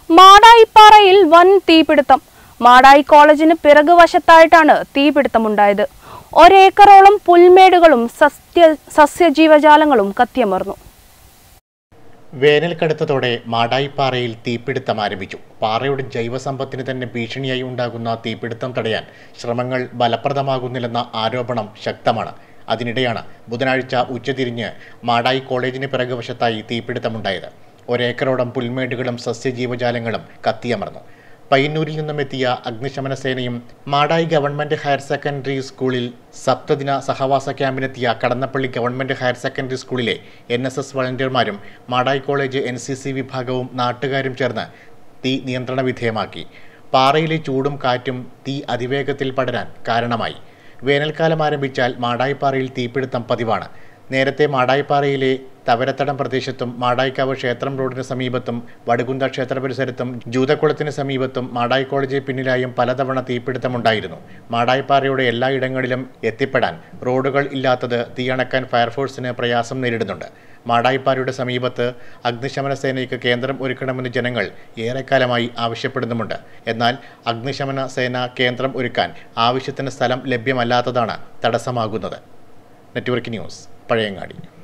മാടായിപ്പാറയിൽ വൻ തീപിടുത്തം. മാടായി കോളേജിന് പിറകുവശത്തായിട്ടാണ് തീപിടുത്തമുണ്ടായത്. ഒരേക്കറോളം പുൽമേടുകളും സസ്യജീവജാലങ്ങളും കത്തിയമർന്നു. വേനൽ കടുത്തതോടെ മാടായിപ്പാറയിൽ തീപിടുത്തം ആരംഭിച്ചു. പാറയുടെ ജൈവസമ്പത്തിന് തന്നെ ഭീഷണിയായി ഉണ്ടാകുന്ന തീപിടുത്തം തടയാൻ ശ്രമങ്ങൾ ഫലപ്രദമാകുന്നില്ലെന്ന ആരോപണം ശക്തമാണ്. അതിനിടെയാണ് ബുധനാഴ്ച ഉച്ചതിരിഞ്ഞ് മാടായി കോളേജിന് പിറകുവശത്തായി തീപിടുത്തമുണ്ടായത്. ഒരേക്കറോളം പുൽമേടുകളും സസ്യജീവജാലങ്ങളും കത്തിയമർന്നു. പയ്യന്നൂരിൽ നിന്നും എത്തിയ അഗ്നിശമന സേനയും മാടായി ഗവൺമെന്റ് ഹയർ സെക്കൻഡറി സ്കൂളിൽ സപ്തദിന സഹവാസ ക്യാമ്പിനെത്തിയ കടന്നപ്പള്ളി ഗവൺമെന്റ് ഹയർ സെക്കൻഡറി സ്കൂളിലെ NSS വളണ്ടിയർമാരും മാടായി കോളേജ് NCC വിഭാഗവും നാട്ടുകാരും ചേർന്ന് തീ നിയന്ത്രണ വിധേയമാക്കി. പാറയിലെ ചൂടും കാറ്റും തീ അതിവേഗത്തിൽ പടരാൻ കാരണമായി. വേനൽക്കാലം ആരംഭിച്ചാൽ മാടായിപ്പാറയിൽ തീപിടുത്തം പതിവാണ്. നേരത്തെ മാടായിപ്പാറയിലെ തവരത്തടം പ്രദേശത്തും മാടായിക്കാവ് ക്ഷേത്രം റോഡിന് സമീപത്തും വടുകുന്ത ക്ഷേത്ര പരിസരത്തും ജൂതക്കുളത്തിന് സമീപത്തും മാടായി കോളേജിന് പിന്നിലായും പലതവണ തീപിടുത്തമുണ്ടായിരുന്നു. മാടായിപ്പാറയുടെ എല്ലായിടങ്ങളിലും എത്തിപ്പെടാൻ റോഡുകൾ ഇല്ലാത്തത് തീയണക്കാൻ ഫയർഫോഴ്സിന് പ്രയാസം നേരിടുന്നുണ്ട്. മാടായിപ്പാറയുടെ സമീപത്ത് അഗ്നിശമന സേനയ്ക്ക് കേന്ദ്രം ഒരുക്കണമെന്ന് ജനങ്ങൾ ഏറെക്കാലമായി ആവശ്യപ്പെടുന്നുമുണ്ട്. എന്നാൽ അഗ്നിശമന സേന കേന്ദ്രം ഒരുക്കാൻ ആവശ്യത്തിന് സ്ഥലം ലഭ്യമല്ലാത്തതാണ് തടസ്സമാകുന്നത്. Network news, Pazhayangadi.